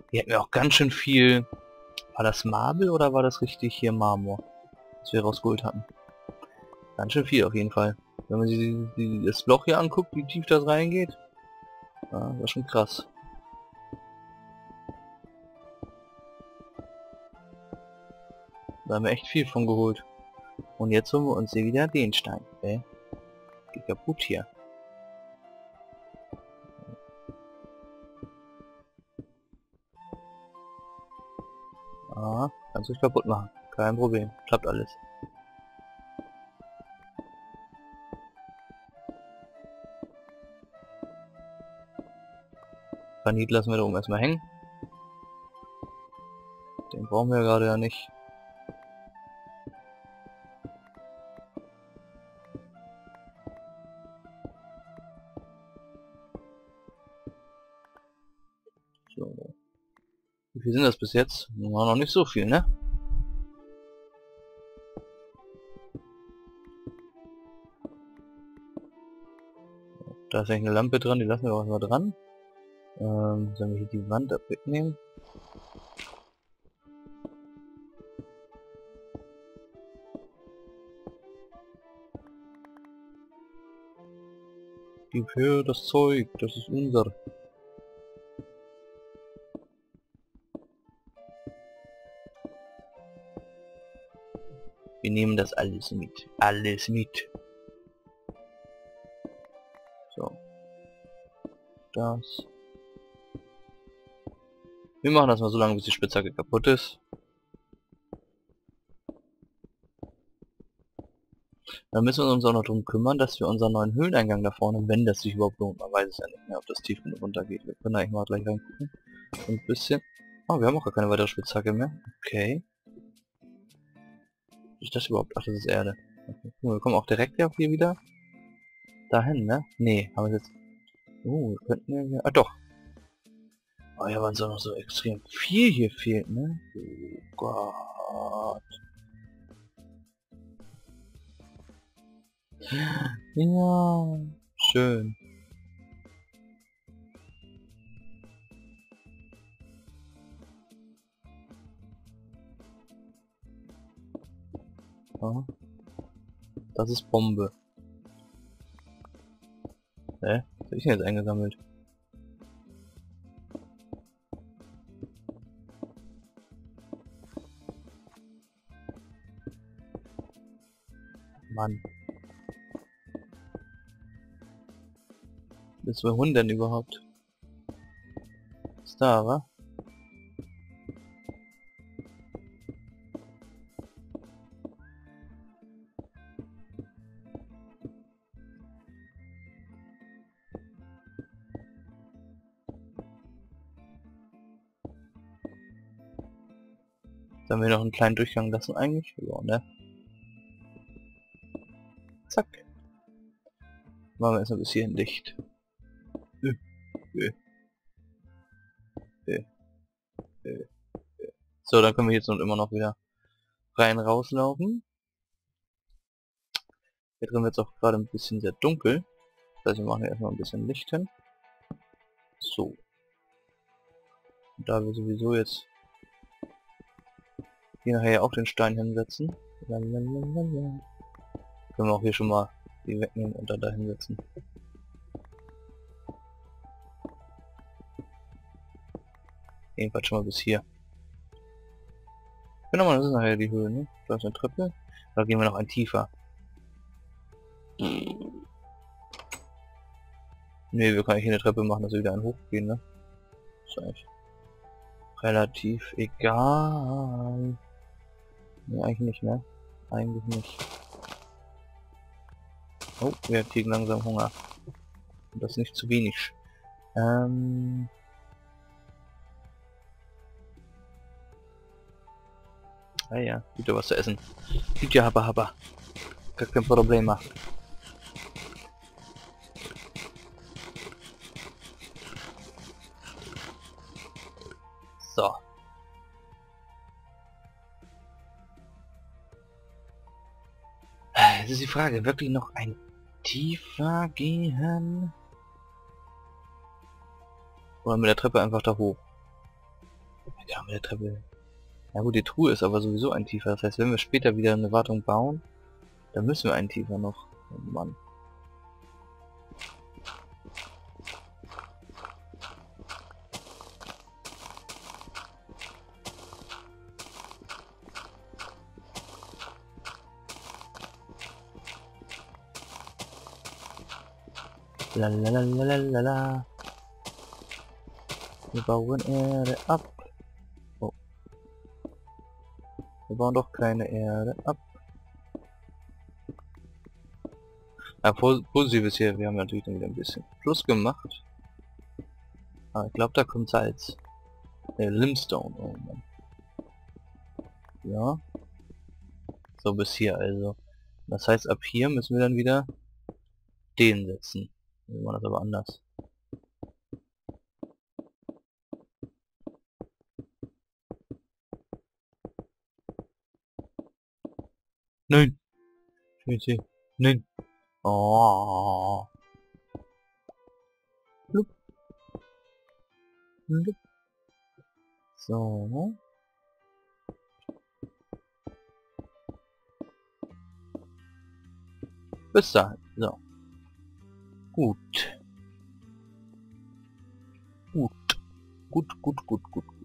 Die hätten wir auch ganz schön viel... War das Marble oder war das richtig hier Marmor? Was wir rausgeholt hatten. Ganz schön viel auf jeden Fall. Wenn man sich das Loch hier anguckt, wie tief das reingeht. Ja, war schon krass. Da haben wir echt viel von geholt. Und jetzt holen wir uns hier wieder den Stein. Geht kaputt hier. Ah, kannst du dich kaputt machen. Kein Problem. Klappt alles. Granit lassen wir da oben erstmal hängen. Den brauchen wir gerade ja nicht. So. Wie viel sind das bis jetzt? Noch nicht so viel, ne? Da ist eigentlich eine Lampe dran, die lassen wir auch mal dran. Sollen wir hier die Wand wegnehmen? Gib her das Zeug, das ist unser. Wir nehmen das alles mit. Alles mit. So. Das. Wir machen das mal so lange, bis die Spitzhacke kaputt ist. Dann müssen wir uns auch noch darum kümmern, dass wir unseren neuen Höhleneingang da vorne, wenn das sich überhaupt lohnt, man weiß es ja nicht mehr, ob das tief genug runtergeht. Wir können eigentlich mal gleich reingucken. Ein bisschen. Oh, wir haben auch gar keine weitere Spitzhacke mehr. Okay. Was ist das überhaupt? Ach, das ist Erde. Okay. Wir kommen auch direkt ja hier wieder dahin, ne? Nee, haben wir jetzt... Oh, wir könnten ja hier... Ah, doch. Oh, ja, weil es auch noch so extrem viel hier fehlt, ne? Oh Gott. Ja, schön. Ja. Das ist Bombe. Was hab ich denn jetzt eingesammelt? Mann. Bis wohin denn überhaupt? Ist da, wa? Sollen wir noch einen kleinen Durchgang lassen eigentlich? Ja, ne? Zack. Machen wir erstmal bis hierhin dicht. So, dann können wir jetzt noch immer noch wieder rein rauslaufen. Hier drin wird es auch gerade ein bisschen sehr dunkel. Das heißt, wir machen hier erstmal ein bisschen Licht hin. So. Und da wir sowieso jetzt hier nachher auch den Stein hinsetzen, können wir auch hier schon mal die wegnehmen und dann da hinsetzen. Jedenfalls schon mal bis hier. Genau, das ist nachher die Höhe, ne? Da ist eine Treppe. Da gehen wir noch ein tiefer. Ne, wir können hier eine Treppe machen, dass wir wieder ein hochgehen, ne? Ist eigentlich relativ egal. Ne, eigentlich nicht, ne? Eigentlich nicht. Oh, wir kriegen langsam Hunger. Und das ist nicht zu wenig. Ah ja, gibt ja was zu essen. Gibt ja Habba Habba. Gar kein Problem. So. Jetzt ist die Frage, wirklich noch ein tiefer gehen? Oder mit der Treppe einfach da hoch? Ja, mit der Treppe. Ja gut, die Truhe ist aber sowieso ein tiefer. Das heißt, wenn wir später wieder eine Wartung bauen, dann müssen wir einen tiefer noch. Oh Mann. Lalalala. Wir bauen Erde ab. Oh. Wir bauen doch keine Erde ab. Ja, positives hier, wir haben natürlich dann wieder ein bisschen Plus gemacht. Aber ich glaube, da kommt Salz. Limestone, oh Mann. Ja. So bis hier also. Das heißt, ab hier müssen wir dann wieder den setzen. Wir machen das aber anders. Nein! Scheiße. Nein! Oh. Blub. Blub. So. Bis dahin. So. Gut. Gut. Gut, gut, gut, gut, gut.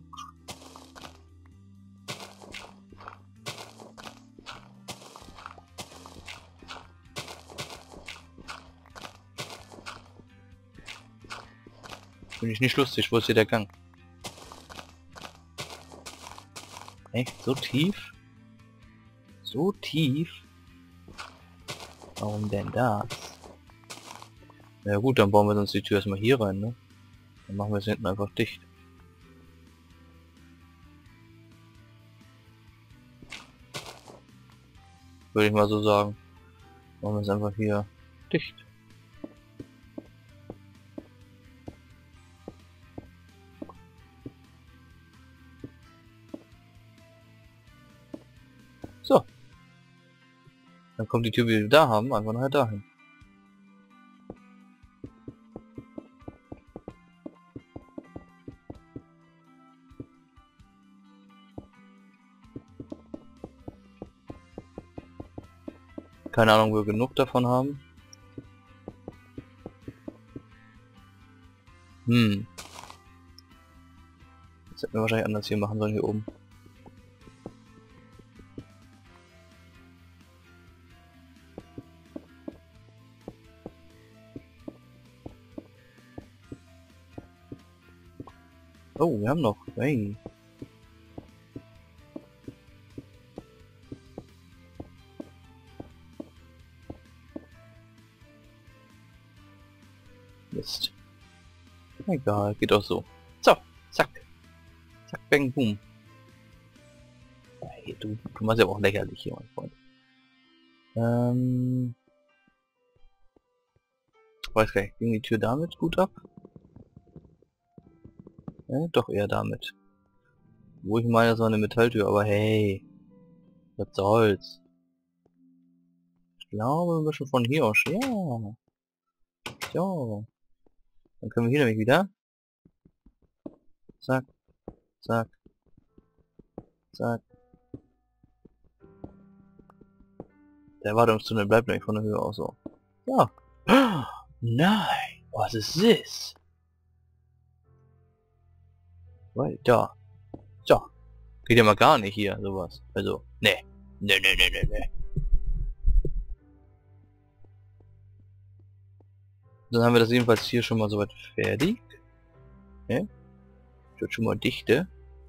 Finde ich nicht lustig. Wo ist hier der Gang? Echt? So tief? So tief? Warum denn das? Ja gut, dann bauen wir sonst die Tür erstmal hier rein, ne? Dann machen wir es hinten einfach dicht. Würde ich mal so sagen. Machen wir es einfach hier dicht. So. Dann kommt die Tür, die wir da haben, einfach nachher dahin. Keine Ahnung, wo wir genug davon haben. Das hätten wir wahrscheinlich anders hier machen sollen, hier oben. Oh, wir haben noch. Hey. Mist. Egal, geht auch so. So, zack. Zack, bang, boom. Hey, du machst ja auch lächerlich hier, mein Freund. Weiß gar nicht, ging die Tür damit gut ab? Doch eher damit. Wo ich meine, so eine Metalltür, aber hey. Was soll's? Ich glaube, wir müssen von hier aus. Ja. So. Dann können wir hier nämlich wieder. Zack. Zack. Zack. Der Erwartungstunnel bleibt nämlich von der Höhe aus so. Ja. Nein. Was ist das? Weil da. So. Geht ja mal gar nicht hier, sowas. Also, ne. Ne, ne, ne, ne, ne. Dann haben wir das jedenfalls hier schon mal soweit fertig. Ne? Wird schon mal dichte.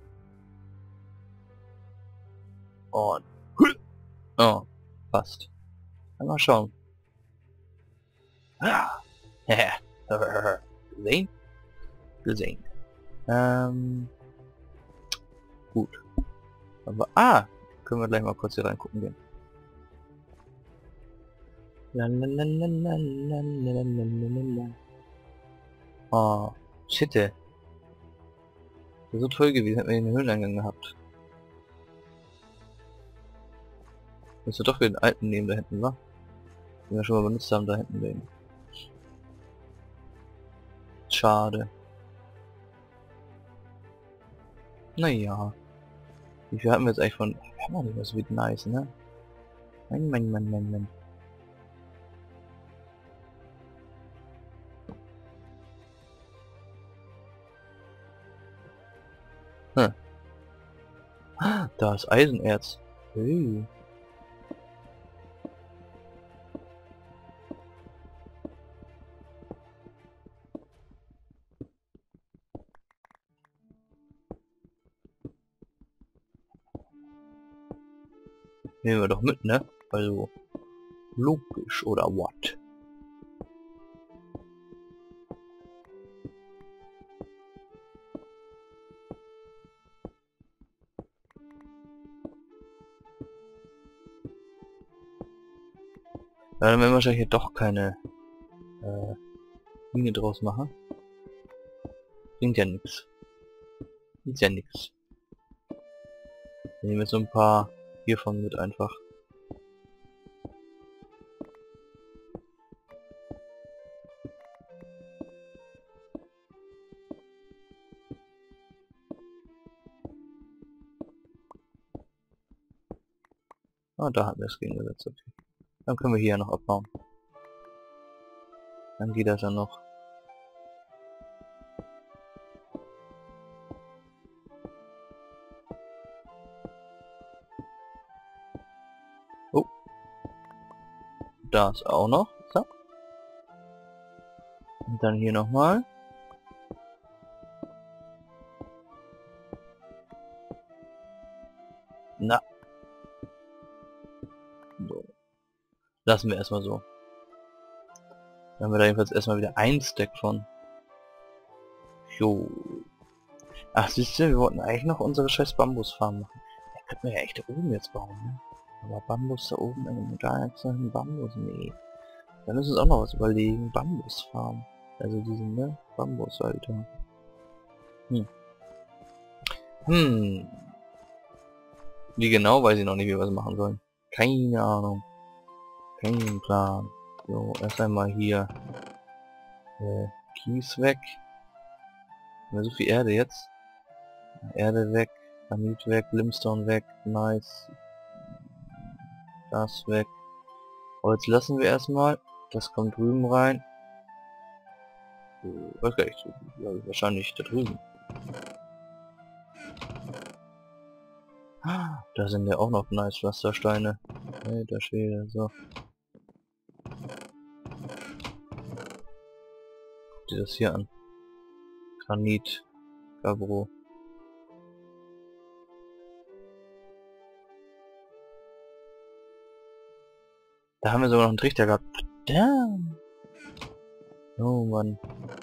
Und. Oh, passt. Mal schauen. Ah. Gesehen? Gesehen. Gut. Aber, können wir gleich mal kurz hier reingucken gehen. Oh, shit. Das wäre so toll gewesen, hätten wir den Höhleneingang gehabt. Müsste doch wieder den alten nehmen da hinten, wa? Den wir schon mal benutzt haben, da hinten den. Schade. Naja. Wie viel hatten wir jetzt eigentlich von... Wir haben auch nicht mehr so viel nice, ne? Mann. Hm. Da ist Eisenerz. Hey. Nehmen wir doch mit, ne? Also, logisch, oder what? Ja, dann werden wir wahrscheinlich hier doch keine Mine draus machen. Bringt ja nichts. Ist ja nichts. Wir nehmen jetzt so ein paar hiervon mit einfach. Ah, da hatten wir es gegengesetzt. Okay. Dann können wir hier noch abbauen. Dann geht das ja noch. Oh. Da ist auch noch. So. Und dann hier nochmal. Na. So. Lassen wir erstmal so. Dann haben wir da jedenfalls erstmal wieder ein Stack von. Jo. Ach, siehst du, wir wollten eigentlich noch unsere scheiß Bambusfarm machen. Da könnten wir ja echt da oben jetzt bauen, ne? Aber Bambus da oben, da jetzt noch ein Bambus, nee. Da müssen wir uns auch noch was überlegen. Bambusfarm. Also diesen, ne? Bambus, Alter. Wie genau, weiß ich noch nicht, wie wir was machen sollen. Keine Ahnung. Kein Plan. So, erst einmal hier. Kies weg. Haben wir so viel Erde jetzt? Erde weg. Granit weg. Limestone weg. Nice. Das weg. Holz lassen wir erstmal. Das kommt drüben rein. Weiß gar nicht. Ja, wahrscheinlich da drüben. Da sind ja auch noch nice Pflastersteine. Alter Schwede, so. Guck dir das hier an. Granit. Gabbro. Da haben wir sogar noch einen Trichter gehabt. Damn. Oh Mann.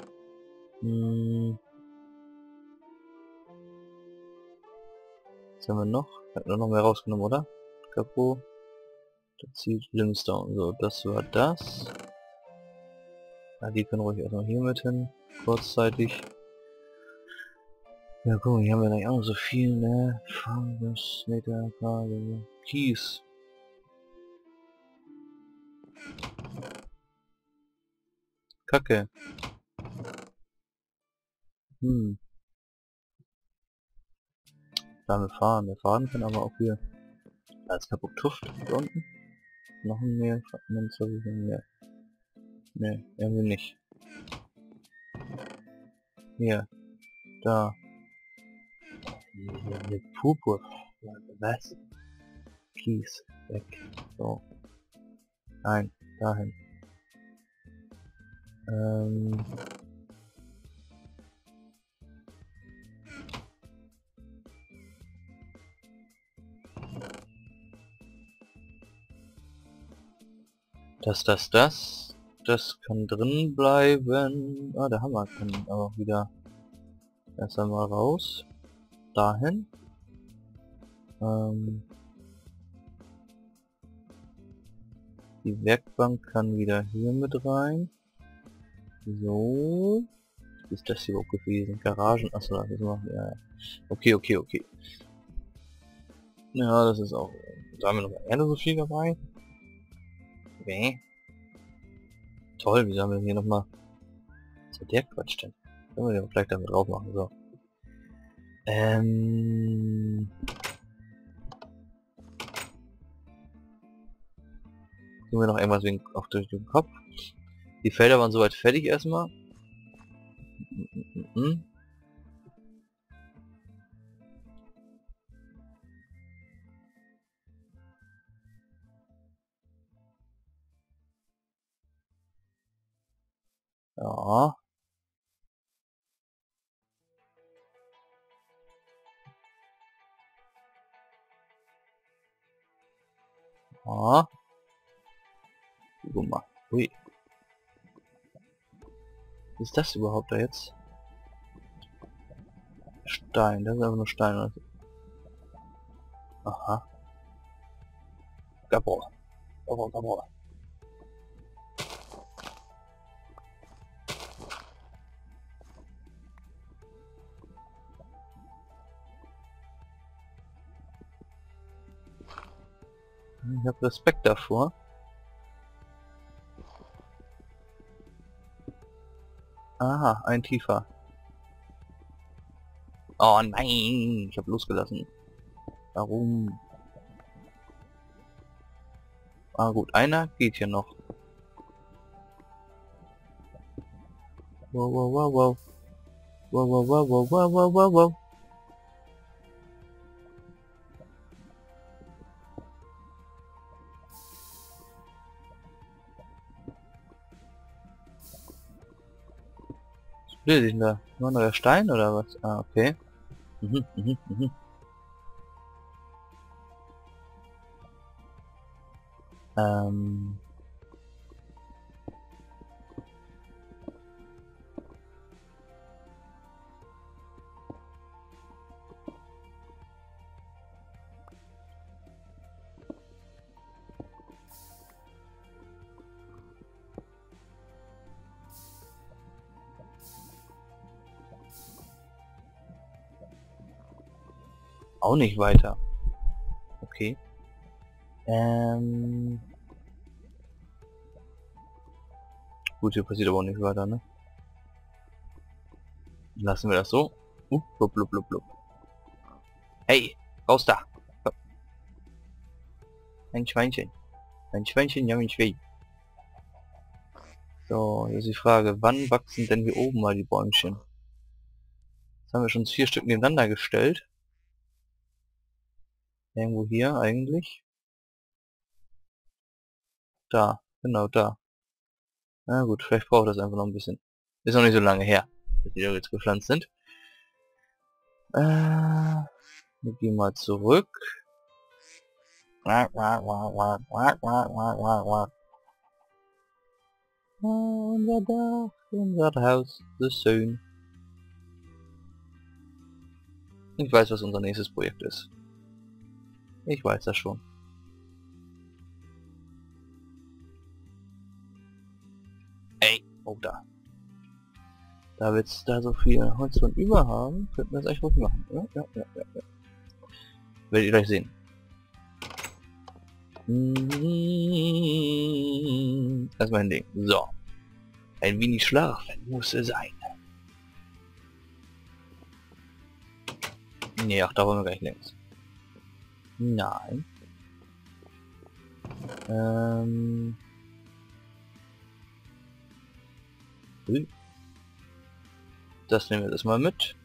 Was haben wir noch? Hat noch mehr rausgenommen, oder? Gabbro. Das zieht Limestone. So, das war das. Ja, die können ruhig erstmal hier mit hin. Kurzzeitig. Ja, guck mal, hier haben wir nicht auch noch so viel, ne? Fungus, Meter, Kabel, Kies. Kacke. Da haben wir Faden. Der Faden kann aber auch hier. Da ist kaputt Tuft. Da unten. Noch ein mehr Fragment, so wie mehr. Ne, irgendwie nicht. Hier. Da. Hier Purpur. Was? Kies. Weg. So. Nein. Dahin. Das kann drin bleiben. Ah, der Hammer kann aber auch wieder erst einmal raus. Dahin. Die Werkbank kann wieder hier mit rein. So. Wie ist das hier auch gewesen? Garagen. Achso, das machen wir. Ja. Okay. Ja, das ist auch. Da haben wir noch Erde so viel dabei. Okay. Toll, wieso haben wir hier nochmal... Was ist der Quatsch denn? Können wir den vielleicht damit drauf machen, so. Tun wir noch irgendwas wegen auf durch den Kopf. Die Felder waren soweit fertig erstmal. Ja. Ja. Guck mal. Ui. Was ist das überhaupt da jetzt? Stein, das ist einfach nur Stein. Aha. Gabor. Gabor, Gabor. Ich habe Respekt davor. Aha, ein tiefer. Oh nein, ich habe losgelassen. Warum? Ah gut, einer geht hier noch. Wow, wow, wow, wow. Wow, wow, wow, wow, wow, wow, wow, wow. Was will ich denn da? Nur noch der Stein oder was? Ah, okay. Mhm, mhm, mhm. Ähm. Auch nicht weiter. Okay. Gut, hier passiert aber auch nicht weiter, ne? Lassen wir das so. Blub, blub, blub, blub. Hey, raus da! Ein Schweinchen. Ein Schweinchen, ja, mich weh. So, jetzt ist die Frage, wann wachsen denn hier oben mal die Bäumchen? Jetzt haben wir schon 4 Stück nebeneinander gestellt. Irgendwo hier eigentlich. Da, genau da. Na gut, vielleicht braucht das einfach noch ein bisschen. Ist noch nicht so lange her, dass die da jetzt gepflanzt sind. Wir gehen mal zurück. Unser Dach, unser Haus, the soon. Ich weiß, was unser nächstes Projekt ist. Ich weiß das schon. Ey, oh da. Da wir jetzt da so viel Holz von über haben, könnten wir das echt gut machen. Ja, ja, ja, ja, ja. Werdet ihr gleich sehen. Erstmal ein Ding. So. Ein wenig schlafen muss es sein. Nee, ach, da wollen wir gleich längs. Nein. Das nehmen wir das mal mit.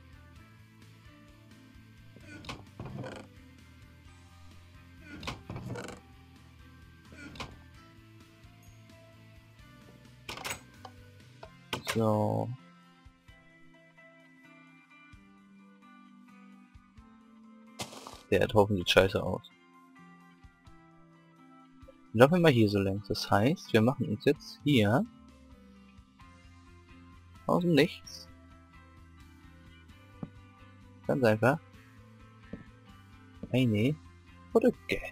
So. Der Haufen sieht scheiße aus. Laufen wir mal hier so längs. Das heißt, wir machen uns jetzt hier aus dem Nichts ganz einfach eine Brücke.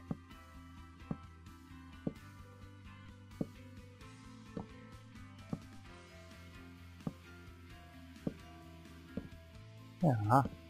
Ja.